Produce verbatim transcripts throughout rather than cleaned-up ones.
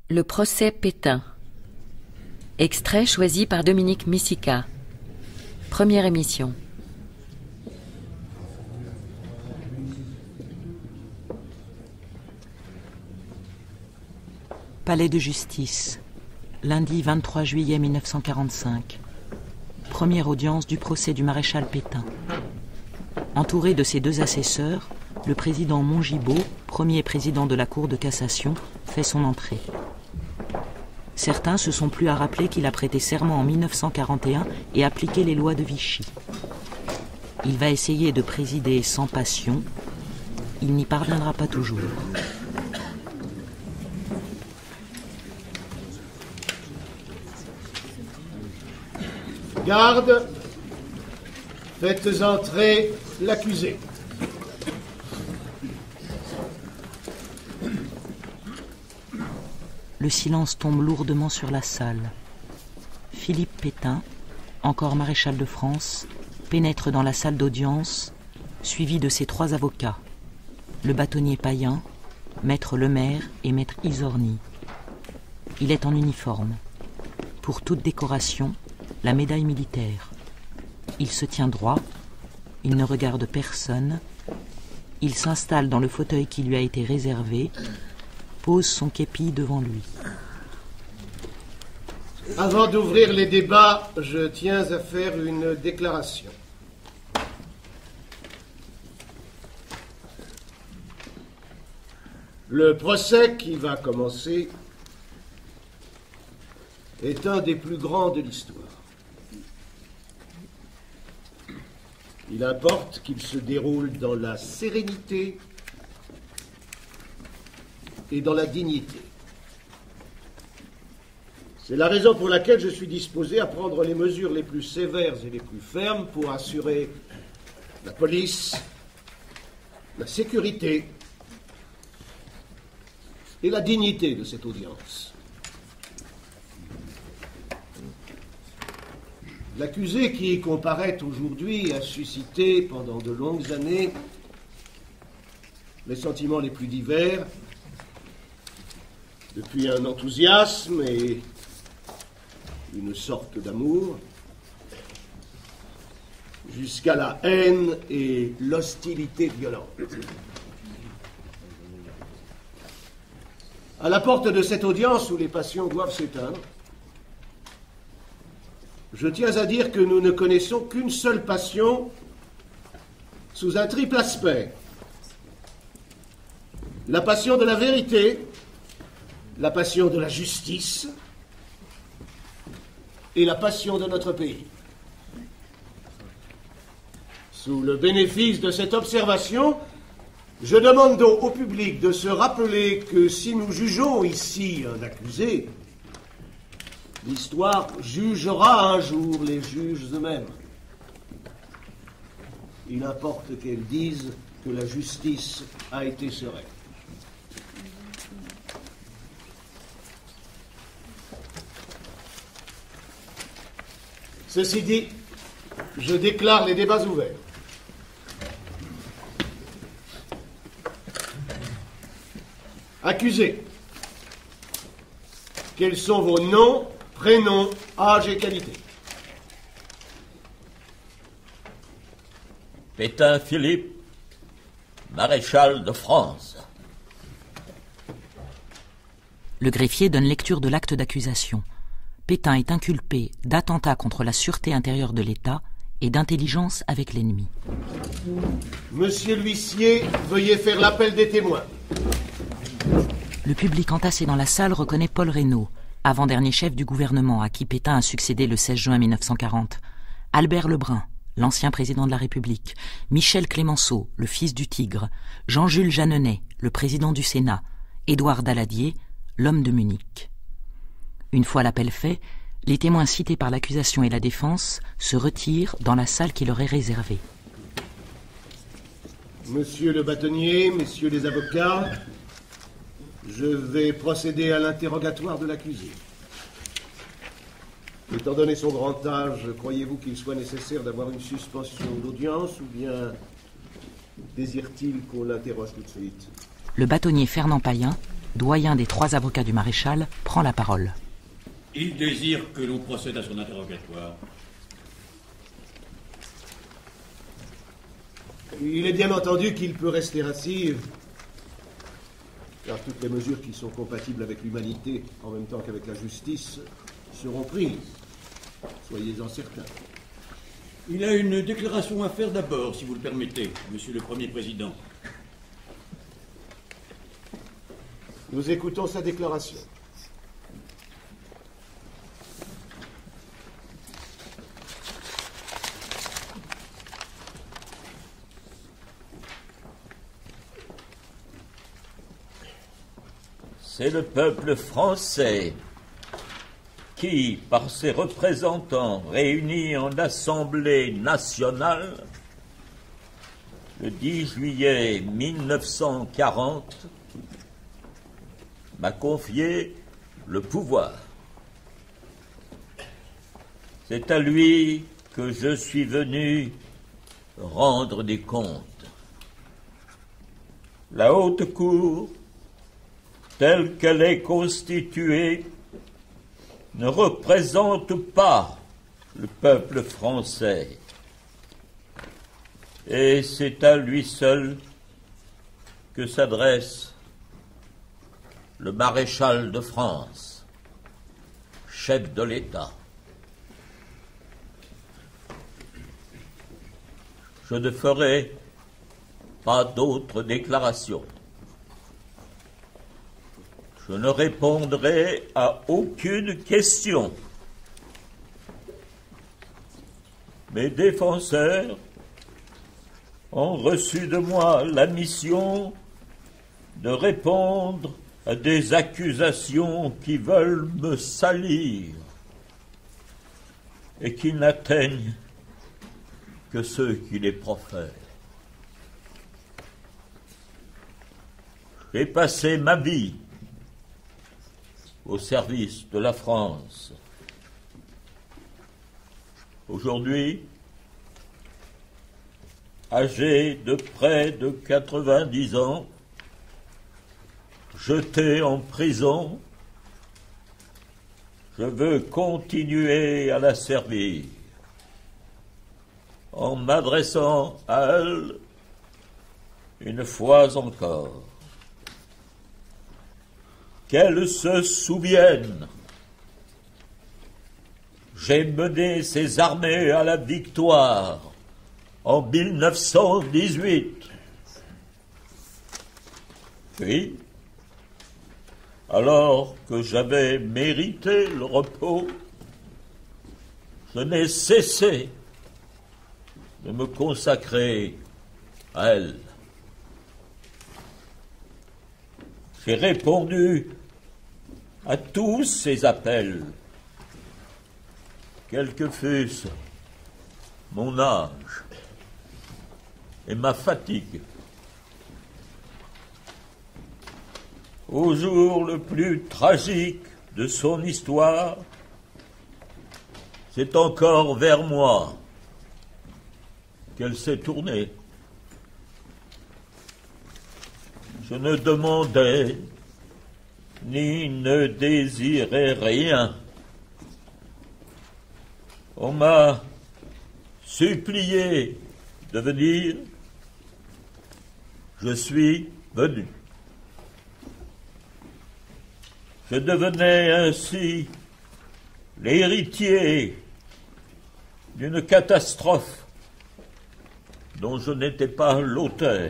Le procès Pétain. Extrait choisi par Dominique Missica. Première émission. Palais de justice, lundi vingt-trois juillet mille neuf cent quarante-cinq. Première audience du procès du maréchal Pétain. Entouré de ses deux assesseurs, le président Mongibaud, premier président de la Cour de cassation, fait son entrée. Certains se sont plus à rappeler qu'il a prêté serment en mille neuf cent quarante et un et appliqué les lois de Vichy. Il va essayer de présider sans passion. Il n'y parviendra pas toujours. Garde, faites entrer l'accusé. Le silence tombe lourdement sur la salle. Philippe Pétain, encore maréchal de France, pénètre dans la salle d'audience, suivi de ses trois avocats, le bâtonnier Payen, maître Lemaire et maître Isorni. Il est en uniforme. Pour toute décoration, la médaille militaire. Il se tient droit, il ne regarde personne, il s'installe dans le fauteuil qui lui a été réservé, pose son képi devant lui. Avant d'ouvrir les débats, je tiens à faire une déclaration. Le procès qui va commencer est un des plus grands de l'histoire. Il importe qu'il se déroule dans la sérénité et dans la dignité. C'est la raison pour laquelle je suis disposé à prendre les mesures les plus sévères et les plus fermes pour assurer la police, la sécurité et la dignité de cette audience. L'accusé qui comparaît aujourd'hui a suscité pendant de longues années les sentiments les plus divers, depuis un enthousiasme et une sorte d'amour, jusqu'à la haine et l'hostilité violente. À la porte de cette audience où les passions doivent s'éteindre, je tiens à dire que nous ne connaissons qu'une seule passion sous un triple aspect. La passion de la vérité, la passion de la justice et la passion de notre pays. Sous le bénéfice de cette observation, je demande donc au public de se rappeler que si nous jugeons ici un accusé, l'histoire jugera un jour les juges eux-mêmes. Il importe qu'elles disent que la justice a été sereine. Ceci dit, je déclare les débats ouverts. Accusés, quels sont vos noms, prénoms, âge et qualité? Pétain Philippe, maréchal de France. Le greffier donne lecture de l'acte d'accusation. Pétain est inculpé d'attentat contre la sûreté intérieure de l'État et d'intelligence avec l'ennemi. Monsieur l'huissier, veuillez faire l'appel des témoins. Le public entassé dans la salle reconnaît Paul Reynaud, avant-dernier chef du gouvernement à qui Pétain a succédé le seize juin mille neuf cent quarante, Albert Lebrun, l'ancien président de la République, Michel Clémenceau, le fils du Tigre, Jean-Jules Jeanneney, le président du Sénat, Édouard Daladier, l'homme de Munich. Une fois l'appel fait, les témoins cités par l'accusation et la défense se retirent dans la salle qui leur est réservée. Monsieur le bâtonnier, messieurs les avocats, je vais procéder à l'interrogatoire de l'accusé. Étant donné son grand âge, croyez-vous qu'il soit nécessaire d'avoir une suspension d'audience ou bien désire-t-il qu'on l'interroge tout de suite? Le bâtonnier Fernand Payen, doyen des trois avocats du maréchal, prend la parole. Il désire que l'on procède à son interrogatoire. Il est bien entendu qu'il peut rester assis, car toutes les mesures qui sont compatibles avec l'humanité, en même temps qu'avec la justice, seront prises. Soyez-en certains. Il a une déclaration à faire d'abord, si vous le permettez, Monsieur le Premier Président. Nous écoutons sa déclaration. C'est le peuple français qui, par ses représentants réunis en Assemblée nationale, le dix juillet mille neuf cent quarante, m'a confié le pouvoir. C'est à lui que je suis venu rendre des comptes. La haute cour, telle qu'elle est constituée, ne représente pas le peuple français. Et c'est à lui seul que s'adresse le maréchal de France, chef de l'État. Je ne ferai pas d'autres déclarations. Je ne répondrai à aucune question. Mes défenseurs ont reçu de moi la mission de répondre à des accusations qui veulent me salir et qui n'atteignent que ceux qui les profèrent. J'ai passé ma vie au service de la France. Aujourd'hui, âgé de près de quatre-vingt-dix ans, jeté en prison, je veux continuer à la servir en m'adressant à elle une fois encore. Qu'elle se souvienne, j'ai mené ces armées à la victoire en mille neuf cent dix-huit. Puis, alors que j'avais mérité le repos, je n'ai cessé de me consacrer à elle. J'ai répondu à tous ces appels, quel que fût mon âge et ma fatigue. Au jour le plus tragique de son histoire, c'est encore vers moi qu'elle s'est tournée. Je ne demandais ni ne désirais rien. On m'a supplié de venir. Je suis venu. Je devenais ainsi l'héritier d'une catastrophe dont je n'étais pas l'auteur.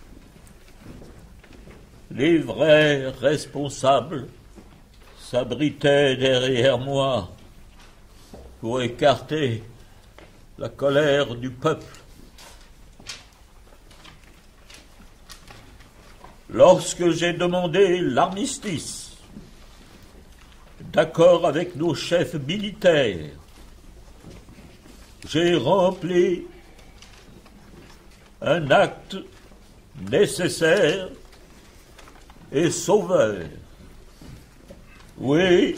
Les vrais responsables s'abritaient derrière moi pour écarter la colère du peuple. Lorsque j'ai demandé l'armistice, d'accord avec nos chefs militaires, j'ai rempli un acte nécessaire et sauveur. Oui,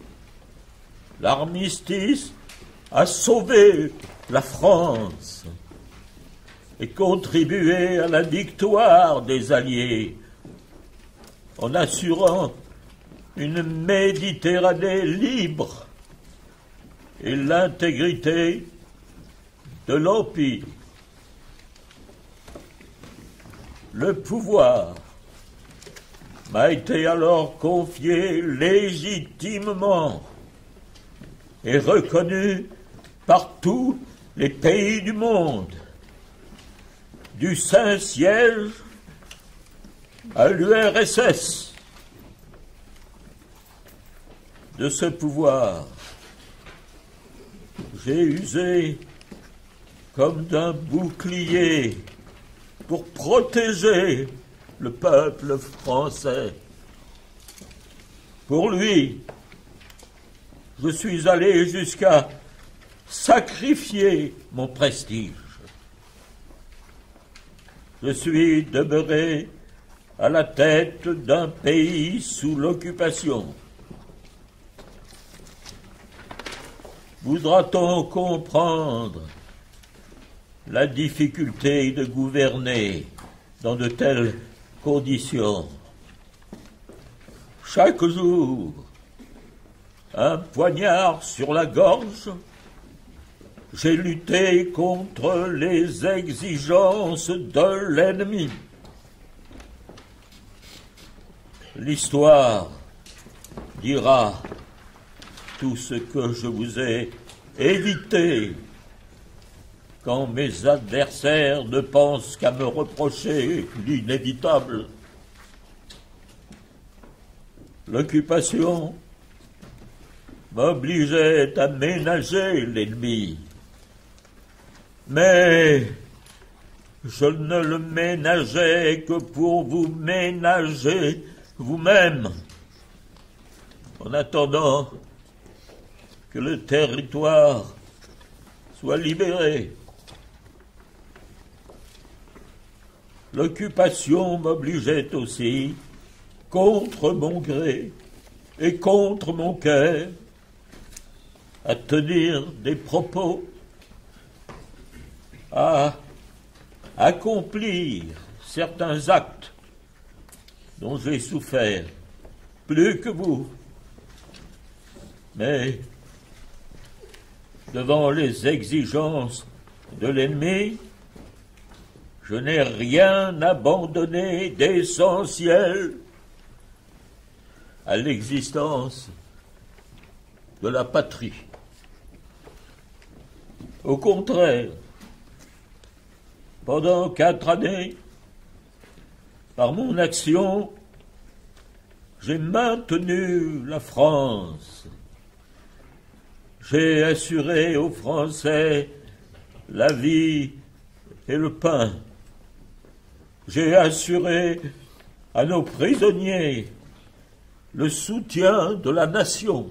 l'armistice a sauvé la France et contribué à la victoire des Alliés en assurant une Méditerranée libre et l'intégrité de l'Empire. Le pouvoir m'a été alors confié légitimement et reconnu par tous les pays du monde, du Saint-Siège à l'U R S S. De ce pouvoir, j'ai usé comme d'un bouclier pour protéger le peuple français. Pour lui, je suis allé jusqu'à sacrifier mon prestige. Je suis demeuré à la tête d'un pays sous l'occupation. Voudra-t-on comprendre la difficulté de gouverner dans de telles conditions? Chaque jour, un poignard sur la gorge, j'ai lutté contre les exigences de l'ennemi. L'histoire dira tout ce que je vous ai évité quand mes adversaires ne pensent qu'à me reprocher l'inévitable. L'occupation m'obligeait à ménager l'ennemi, mais je ne le ménageais que pour vous ménager vous-même, en attendant que le territoire soit libéré. L'occupation m'obligeait aussi, contre mon gré et contre mon cœur, à tenir des propos, à accomplir certains actes dont j'ai souffert plus que vous. Mais devant les exigences de l'ennemi, je n'ai rien abandonné d'essentiel à l'existence de la patrie. Au contraire, pendant quatre années, par mon action, j'ai maintenu la France. J'ai assuré aux Français la vie et le pain. J'ai assuré à nos prisonniers le soutien de la nation.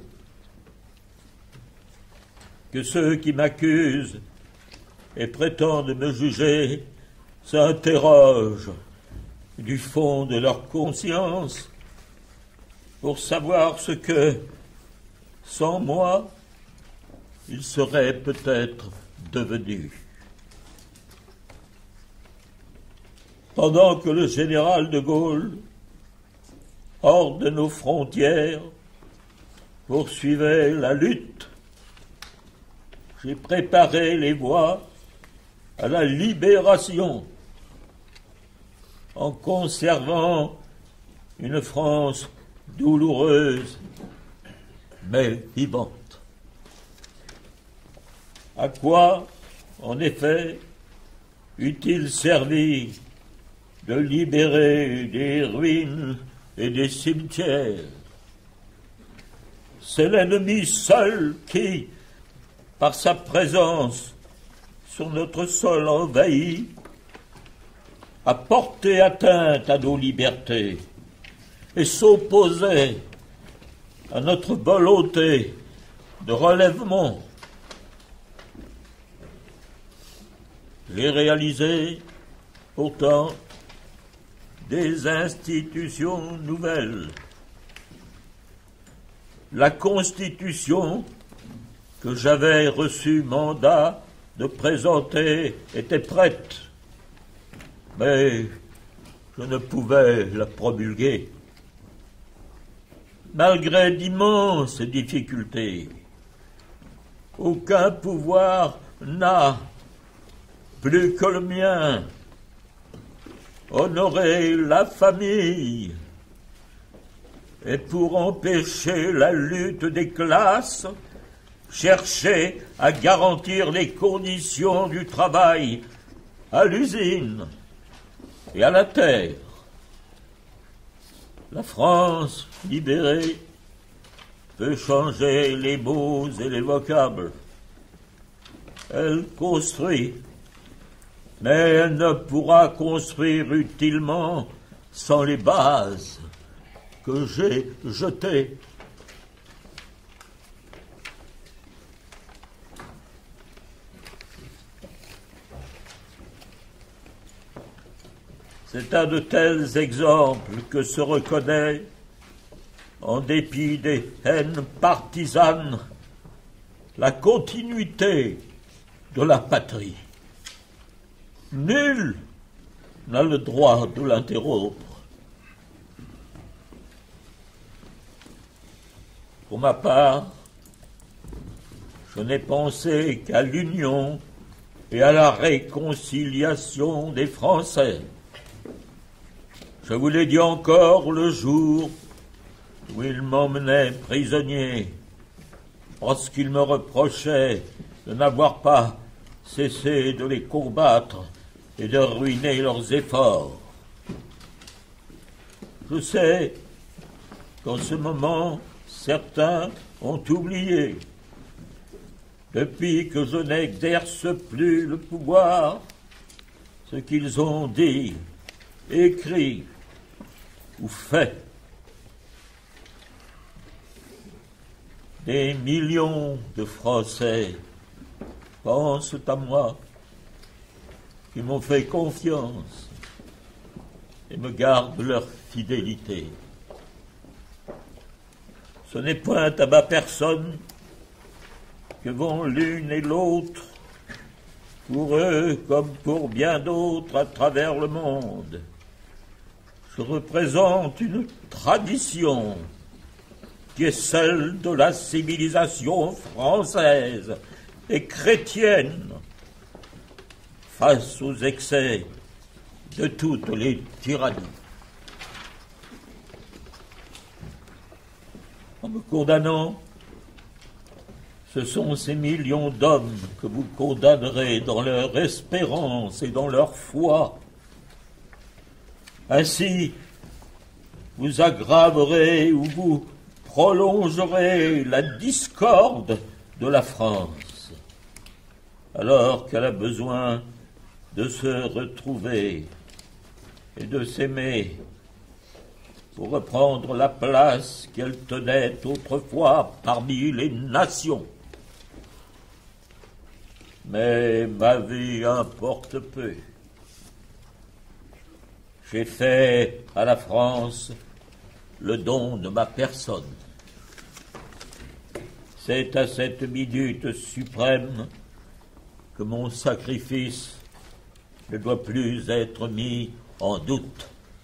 Que ceux qui m'accusent et prétendent me juger s'interrogent du fond de leur conscience pour savoir ce que, sans moi, ils seraient peut-être devenus. Pendant que le général de Gaulle, hors de nos frontières, poursuivait la lutte, j'ai préparé les voies à la libération en conservant une France douloureuse mais vivante. À quoi, en effet, eût-il servi de libérer des ruines et des cimetières? C'est l'ennemi seul qui, par sa présence sur notre sol envahi, a porté atteinte à nos libertés et s'opposait à notre volonté de relèvement. J'ai réalisé, pourtant, des institutions nouvelles. La Constitution que j'avais reçu mandat de présenter était prête, mais je ne pouvais la promulguer. malgré d'immenses difficultés. Aucun pouvoir n'a, plus que le mien, honoré la famille. Et pour empêcher la lutte des classes, chercher à garantir les conditions du travail à l'usine et à la terre. La France libérée peut changer les mots et les vocables. Elle construit, mais elle ne pourra construire utilement sans les bases que j'ai jetées. C'est à de tels exemples que se reconnaît, en dépit des haines partisanes, la continuité de la patrie. Nul n'a le droit de l'interrompre. Pour ma part, je n'ai pensé qu'à l'union et à la réconciliation des Français. Je vous l'ai dit encore le jour où ils m'emmenaient prisonnier, parce qu'ils me reprochaient de n'avoir pas cessé de les combattre et de ruiner leurs efforts. Je sais qu'en ce moment, certains ont oublié. Depuis que je n'exerce plus le pouvoir, ce qu'ils ont dit, écrit ou fait. Des millions de Français pensent à moi, qui m'ont fait confiance et me gardent leur fidélité. Ce n'est point à ma personne que vont l'une et l'autre, pour eux comme pour bien d'autres à travers le monde. Je représente une tradition qui est celle de la civilisation française et chrétienne face aux excès de toutes les tyrannies. En me condamnant, ce sont ces millions d'hommes que vous condamnerez dans leur espérance et dans leur foi. Ainsi, vous aggraverez ou vous prolongerez la discorde de la France, alors qu'elle a besoin de se retrouver et de s'aimer pour reprendre la place qu'elle tenait autrefois parmi les nations. Mais ma vie importe peu. J'ai fait à la France le don de ma personne. C'est à cette minute suprême que mon sacrifice ne doit plus être mis en doute.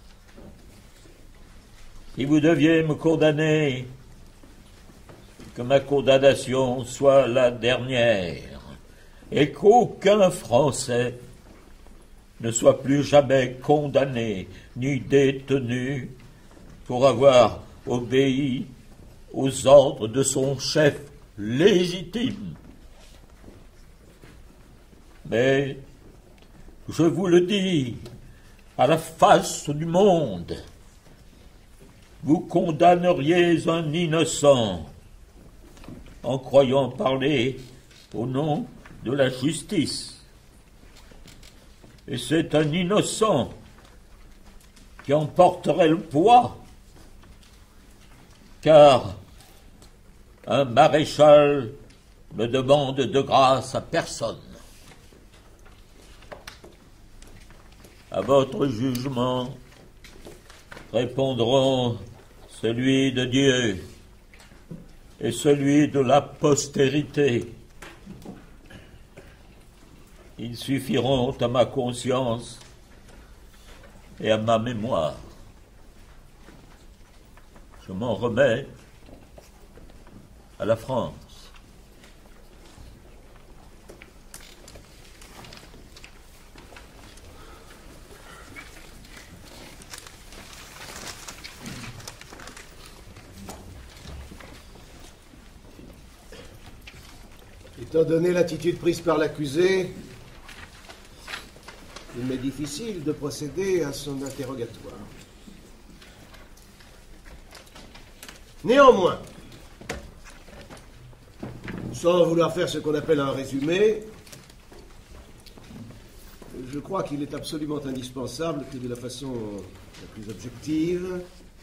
Si vous deviez me condamner, que ma condamnation soit la dernière, et qu'aucun Français ne soit plus jamais condamné ni détenu pour avoir obéi aux ordres de son chef légitime. Mais, je vous le dis, à la face du monde, vous condamneriez un innocent en croyant parler au nom de la justice. Et c'est un innocent qui en porterait le poids, car un maréchal ne demande de grâce à personne. À votre jugement répondront celui de Dieu et celui de la postérité. Ils suffiront à ma conscience et à ma mémoire. Je m'en remets à la France. Étant donné l'attitude prise par l'accusé, il m'est difficile de procéder à son interrogatoire. Néanmoins, sans vouloir faire ce qu'on appelle un résumé, je crois qu'il est absolument indispensable que de la façon la plus objective,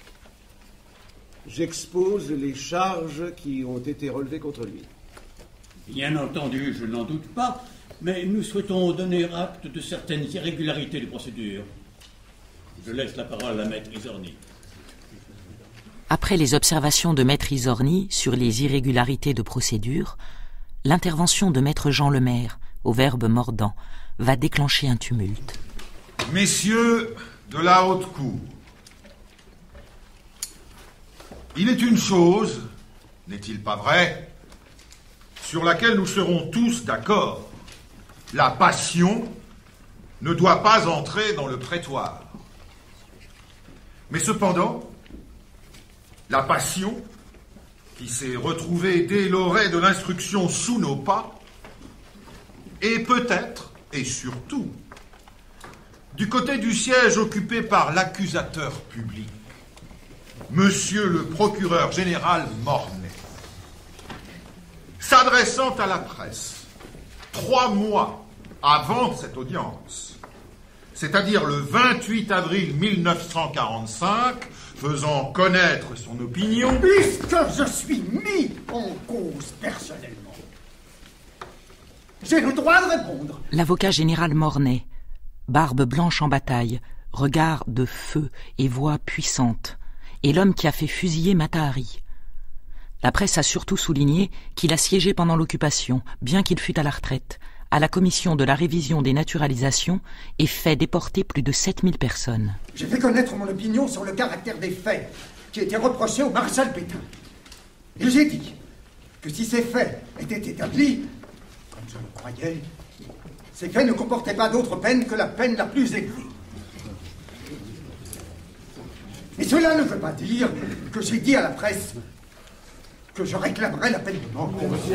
j'expose les charges qui ont été relevées contre lui. Bien entendu, je n'en doute pas, mais nous souhaitons donner acte de certaines irrégularités de procédure. Je laisse la parole à Maître Izorni. Après les observations de Maître Izorni sur les irrégularités de procédure, l'intervention de Maître Jean Lemaire, au verbe mordant, va déclencher un tumulte. Messieurs de la haute cour, il est une chose, n'est-il pas vrai, sur laquelle nous serons tous d'accord. La passion ne doit pas entrer dans le prétoire. Mais cependant, la passion, qui s'est retrouvée dès l'orée de l'instruction sous nos pas, est peut-être, et surtout, du côté du siège occupé par l'accusateur public, Monsieur le procureur général Mornay. S'adressant à la presse, trois mois avant cette audience, c'est-à-dire le vingt-huit avril mille neuf cent quarante-cinq, faisant connaître son opinion... Puisque je suis mis en cause personnellement, j'ai le droit de répondre. L'avocat général Mornay, barbe blanche en bataille, regard de feu et voix puissante, est l'homme qui a fait fusiller Mata Hari. La presse a surtout souligné qu'il a siégé pendant l'occupation, bien qu'il fût à la retraite, à la commission de la révision des naturalisations et fait déporter plus de sept mille personnes. J'ai fait connaître mon opinion sur le caractère des faits qui étaient reprochés au maréchal Pétain. Et j'ai dit que si ces faits étaient établis, comme je le croyais, ces faits ne comportaient pas d'autre peine que la peine la plus élevée. Et cela ne veut pas dire que j'ai dit à la presse que je réclamerais la peine de mort.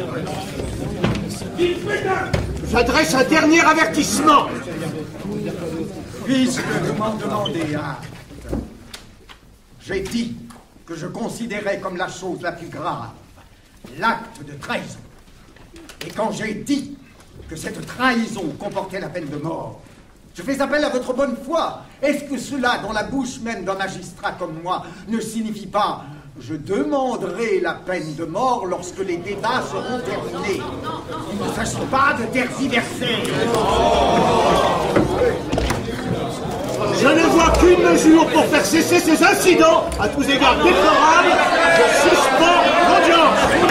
J'adresse un dernier avertissement. Puisque vous m'en demandez acte, j'ai dit que je considérais comme la chose la plus grave l'acte de trahison. Et quand j'ai dit que cette trahison comportait la peine de mort, je fais appel à votre bonne foi. Est-ce que cela, dans la bouche même d'un magistrat comme moi, ne signifie pas « je demanderai la peine de mort lorsque les débats seront terminés ». Il ne s'agit pas de tergiverser. Je ne vois qu'une mesure pour faire cesser ces incidents, à tous égards déplorables. Je suspends l'audience.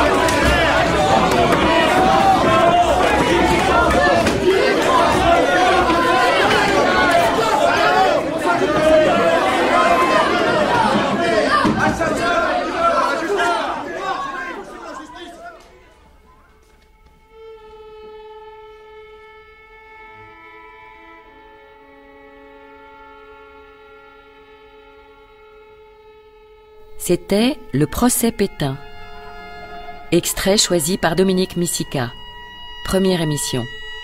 C'était le procès Pétain. Extrait choisi par Dominique Missika. Première émission.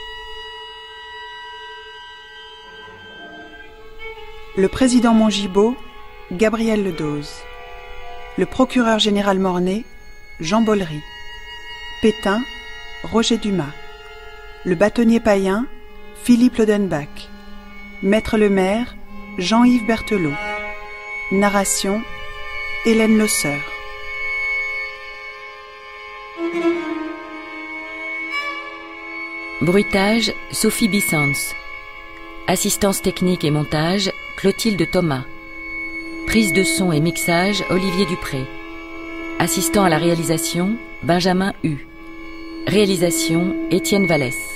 Le président Mongibaud, Gabriel Ledoz. Le procureur général Mornay, Jean Bollery. Pétain, Roger Dumas. Le bâtonnier païen, Philippe Lodenbach. Maître le maire, Jean-Yves Berthelot. Narration, Hélène Losseur. Bruitage, Sophie Bissens. Assistance technique et montage, Clotilde Thomas. Prise de son et mixage, Olivier Dupré. Assistant à la réalisation, Benjamin Hu. Réalisation, Étienne Vallès.